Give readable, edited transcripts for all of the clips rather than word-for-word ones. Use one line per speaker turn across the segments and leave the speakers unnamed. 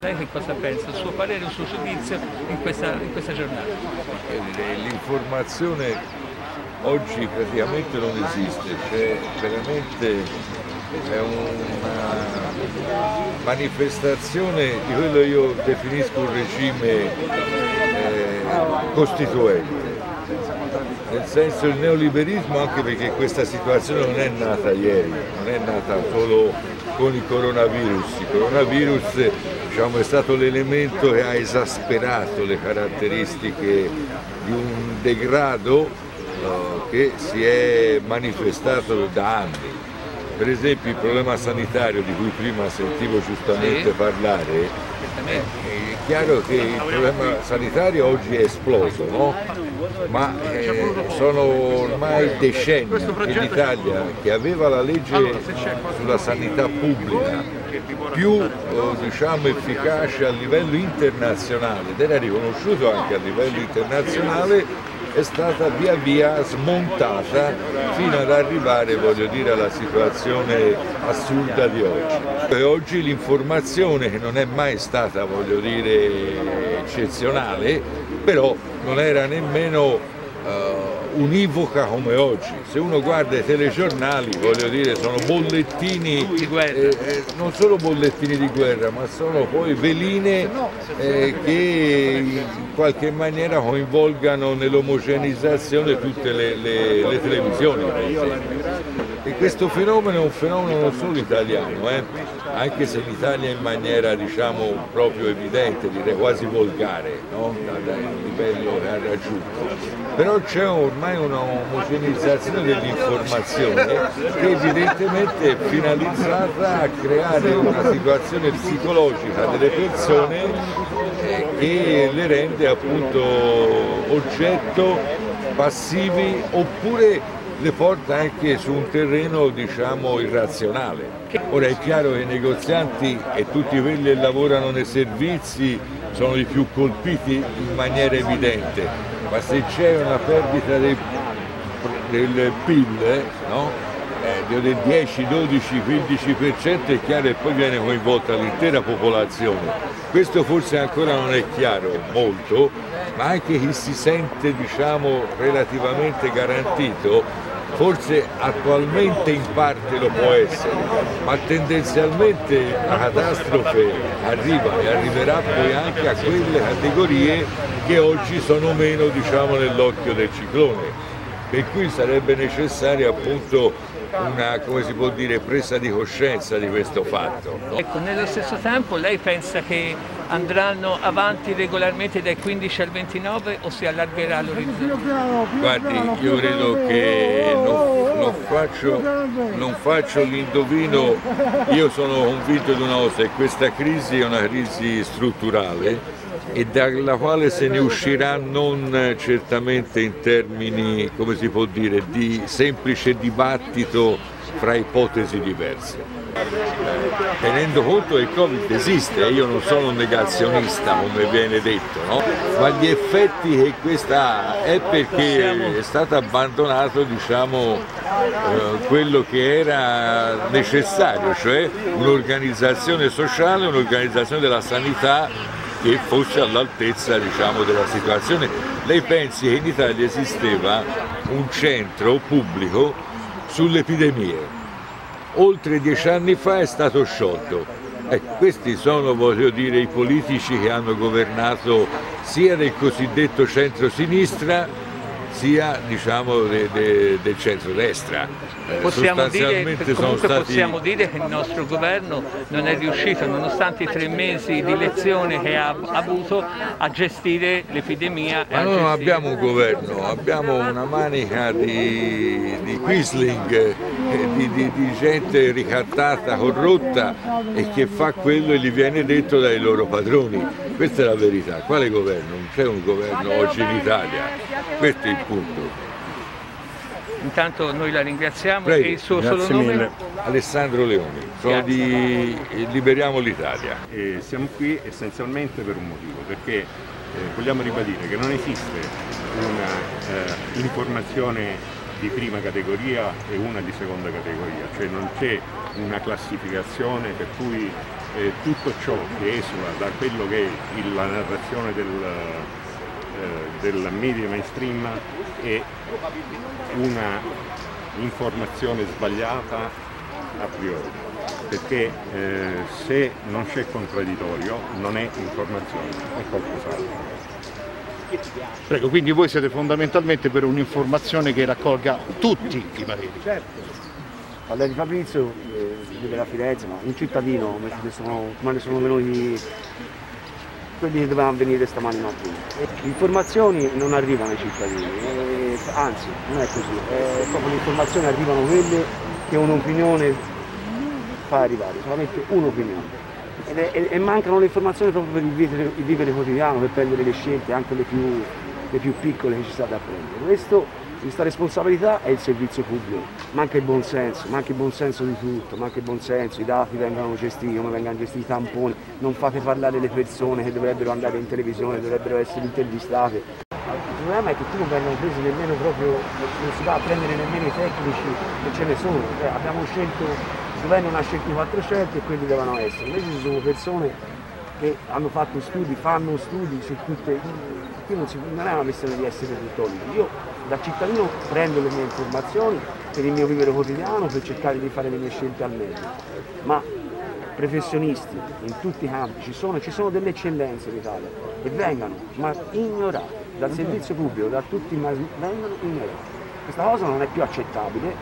Lei che cosa pensa? Il suo parere, il suo giudizio in questa giornata?
L'informazione oggi praticamente non esiste, cioè veramente è una manifestazione di quello che io definisco un regime costituente. Nel senso il neoliberismo, anche perché questa situazione non è nata ieri, non è nata solo con il coronavirus. Il coronavirus, diciamo, è stato l'elemento che ha esasperato le caratteristiche di un degrado che si è manifestato da anni. Per esempio il problema sanitario di cui prima sentivo giustamente parlare, è chiaro che il problema sanitario oggi è esploso, no? Ma sono ormai decenni che l'Italia, che aveva la legge sulla sanità pubblica più diciamo, efficace a livello internazionale ed era riconosciuto anche a livello internazionale, è stata via via smontata fino ad arrivare, voglio dire, alla situazione assurda di oggi. E oggi l'informazione, che non è mai stata, voglio dire, eccezionale, però non era nemmeno univoca come oggi. Se uno guarda i telegiornali, voglio dire, sono bollettini di guerra, non solo bollettini di guerra, ma sono poi veline che in qualche maniera coinvolgano nell'omogenizzazione tutte le televisioni. E questo fenomeno è un fenomeno non solo italiano, anche se in Italia in maniera, diciamo, proprio evidente, direi quasi volgare, no? Dal livello che ha raggiunto. Però c'è ormai una omogenizzazione dell'informazione che evidentemente è finalizzata a creare una situazione psicologica delle persone che le rende appunto oggetto passivi oppure le porta anche su un terreno, diciamo, irrazionale. Ora è chiaro che i negozianti e tutti quelli che lavorano nei servizi sono i più colpiti in maniera evidente, ma se c'è una perdita del PIL, no? Del 10, 12, 15% è chiaro che poi viene coinvolta l'intera popolazione. Questo forse ancora non è chiaro molto, ma anche chi si sente, diciamo, relativamente garantito forse attualmente in parte lo può essere, ma tendenzialmente la catastrofe arriva e arriverà poi anche a quelle categorie che oggi sono meno, diciamo, nell'occhio del ciclone, per cui sarebbe necessaria appunto una, come si può dire, presa di coscienza di questo fatto.
Ecco, nello stesso tempo lei pensa che andranno avanti regolarmente dai 15 al 29 o si allargherà l'orizzonte?
Guardi, io credo che non faccio l'indovino, io sono convinto di una cosa, che questa crisi è una crisi strutturale e dalla quale se ne uscirà non certamente in termini, come si può dire, di semplice dibattito fra ipotesi diverse. Tenendo conto che il Covid esiste, io non sono un negazionista come viene detto, no? Ma gli effetti che questa ha è perché è stato abbandonato, diciamo, quello che era necessario, cioè un'organizzazione sociale, un'organizzazione della sanità che fosse all'altezza, diciamo, della situazione. Lei pensi che in Italia esisteva un centro pubblico sulle epidemie, oltre 10 anni fa è stato sciolto. Questi sono, voglio dire, i politici che hanno governato sia del cosiddetto centro-sinistra sia, diciamo, del centrodestra.
Possiamo dire che il nostro governo non è riuscito, nonostante i 3 mesi di lezione che ha avuto, a gestire l'epidemia.
Ma noi non abbiamo un governo, abbiamo una manica di quisling, di gente ricattata, corrotta e che fa quello e gli viene detto dai loro padroni. Questa è la verità. Quale governo? Non c'è un governo oggi in Italia. Questo è il punto.
Intanto noi la ringraziamo.
Prego,
e il suo solo nome?
Alessandro Leoni, sono di Liberiamo l'Italia.
Siamo qui essenzialmente per un motivo, perché vogliamo ribadire che non esiste una informazione di prima categoria e una di seconda categoria, cioè non c'è una classificazione per cui tutto ciò che esula da quello che è la narrazione del media mainstream è una informazione sbagliata a priori, perché se non c'è contraddittorio non è informazione, è qualcos'altro.
Prego, quindi voi siete fondamentalmente per un'informazione che raccolga tutti i pareri.
Certo. Parla di Fabrizio, vive a Firenze, ma un cittadino, come ne sono venuti quelli che dovevano venire stamani mattina. Le informazioni non arrivano ai cittadini, anzi non è così, proprio le informazioni arrivano quelle che un'opinione fa arrivare, solamente un'opinione. E mancano le informazioni proprio per il vivere quotidiano, per prendere le scelte, anche le più piccole che ci state a prendere. Questa responsabilità è il servizio pubblico, manca il buonsenso di tutto, manca il buonsenso, i dati vengano gestiti come vengono gestiti i tamponi, non fate parlare le persone che dovrebbero andare in televisione, dovrebbero essere intervistate. Il problema è che qui non vengono presi nemmeno proprio, non si va a prendere nemmeno i tecnici che ce ne sono, abbiamo scelto, il governo non ha scelto i 400 e quelli devono essere, invece ci sono persone che hanno fatto studi, fanno studi su tutte, qui non è una questione di essere tuttologi. Io da cittadino prendo le mie informazioni per il mio vivere quotidiano, per cercare di fare le mie scelte al meglio, ma professionisti in tutti i campi, ci sono delle eccellenze in Italia e vengano ma ignorate dal servizio pubblico, da tutti i vengono ignorati. Questa cosa non è più accettabile,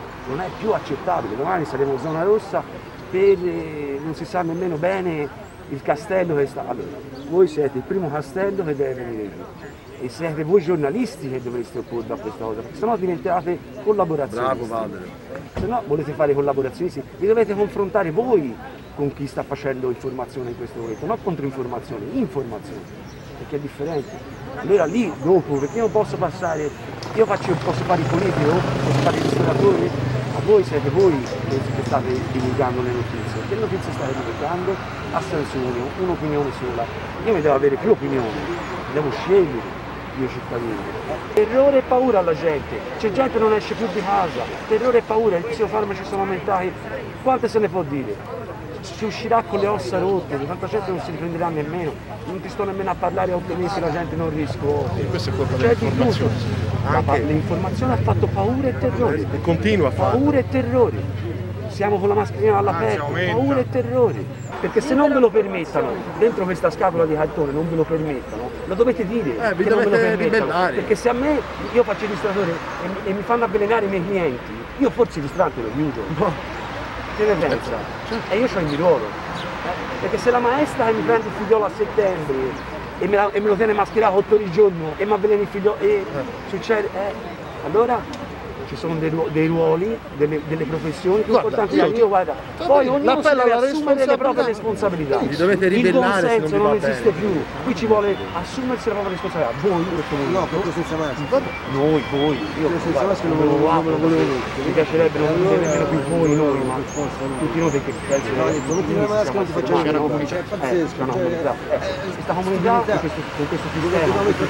domani saremo zona rossa per non si sa nemmeno bene il castello che sta. Allora, voi siete il primo castello che deve venire giù e siete voi giornalisti che dovreste opporvi a questa cosa, perché sennò diventate collaborazionisti.
Bravo padre.
Se no volete fare collaborazionisti, vi dovete confrontare voi con chi sta facendo informazione in questo momento, non controinformazione, informazione, perché è differente. Allora lì dopo, perché io non posso passare, posso fare il politico, posso fare il ristoratore, ma voi siete voi che state divulgando le notizie. Che notizie state divulgando? A senso unico, un'opinione sola. Io mi devo avere più opinioni, devo scegliere io cittadino. Terrore e paura alla gente, c'è gente che non esce più di casa, terrore e paura, i psicofarmaci sono aumentati, quante se ne può dire? Si uscirà con le ossa rotte, tanta gente non si riprenderà nemmeno, non ti sto nemmeno a parlare a 8 mesi, la gente non riscuote.
Questo è colpa dell'informazione.
L'informazione ha fatto paura e terrore.
E continua a fare.
Paura e terrori. Siamo con la mascherina all'aperto, paura e terrori. Perché se non ve lo permettano, dentro questa scatola di cartone non ve lo permettono, lo dovete dire
vi
che non ve lo
dovete
permettono.
ribellare.
Perché se a me, io faccio il ristoratore e mi fanno avvelenare i miei clienti, io forse il ristorante lo chiudo. Che ne pensa? E io ho il mirolo. Perché se la maestra che mi prende il figliolo a settembre e me lo tiene mascherato 8 ore al giorno e mi avvelena il figliolo e succede, allora ci sono dei ruoli, delle professioni più importanti. Poi ognuno si deve assumere le proprie responsabilità.
Vi dovete ribellare.
Il buonsenso non esiste più, qui ci vuole assumersi la propria responsabilità. Voi,
no, proprio senza maschera.
voi, io
senza maschera non me lo volevo.
mi piacerebbe non dire nemmeno più noi, ma tutti noi perché penso che
non ti maschera non ti facciamo
una comunità.
È pazzesco.
Questa comunità con questo sistema, questa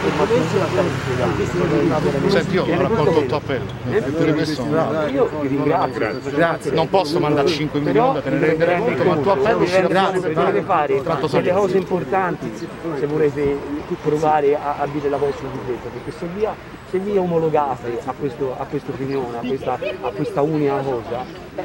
informazione,
senti, io ho raccolto il tuo appello.
io vi ringrazio.
Grazie. Non posso mandare 5 milioni, te ne renderei conto, ma il tuo appello si
dovete fare delle cose importanti se volete provare a dire la vostra difesa, perché se vi omologate a questa opinione, a questa unica cosa,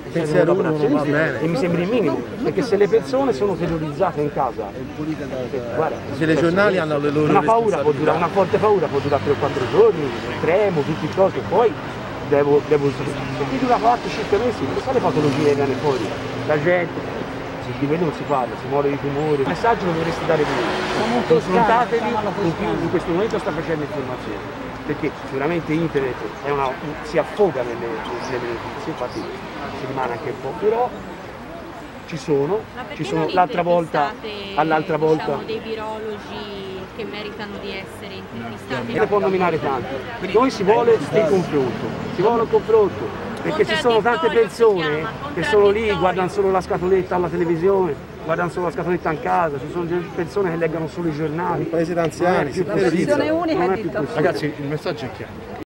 e mi sembra il minimo, perché se le persone sono terrorizzate in casa, guarda,
Se i giornali hanno le loro
una forte paura può durare 3 o 4 giorni, tremo, tutte cose, poi devo se ti dura 4-5 mesi, quale patologia viene fuori? La gente, di quello non si parla, si muore di tumore. Il messaggio lo dovreste dare voi. Confrontatevi con chi in questo momento sta facendo informazioni, perché sicuramente internet si affoga nelle notizie, infatti si rimane anche un po', però ci sono l'altra volta,
diciamo, dei virologi che meritano di essere intervistati.
Ne può nominare tanti. Noi si vuole il confronto, perché ci sono tante persone che sono lì, guardano solo la scatoletta alla televisione, guardano solo la scatoletta in casa, ci sono persone che leggono solo i giornali.
Un paese d'anziani,
non è più possibile.
Ragazzi, il messaggio è chiaro.